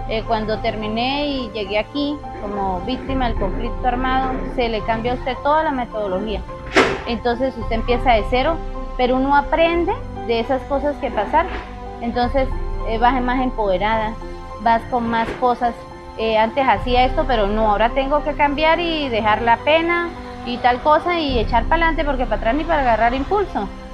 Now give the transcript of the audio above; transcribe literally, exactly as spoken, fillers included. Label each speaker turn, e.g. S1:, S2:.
S1: Eh, cuando terminé y llegué aquí como víctima del conflicto armado, se le cambia a usted toda la metodología. Entonces usted empieza de cero, pero uno aprende de esas cosas que pasaron. Entonces eh, vas más empoderada, vas con más cosas. Eh, antes hacía esto, pero no, ahora tengo que cambiar y dejar la pena y tal cosa y echar para adelante porque para atrás ni para agarrar impulso.